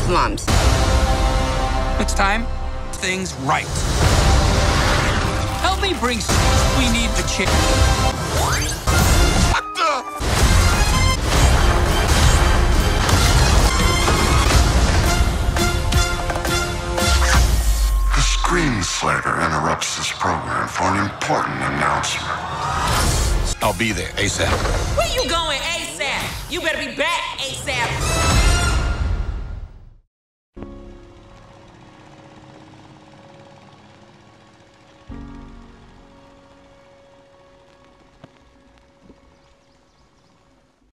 slums. It's time things right. Help me bring. We need a chick. What the? The screenslaver interrupts this program for an important announcement. I'll be there ASAP. Where you going ASAP? You better be back ASAP.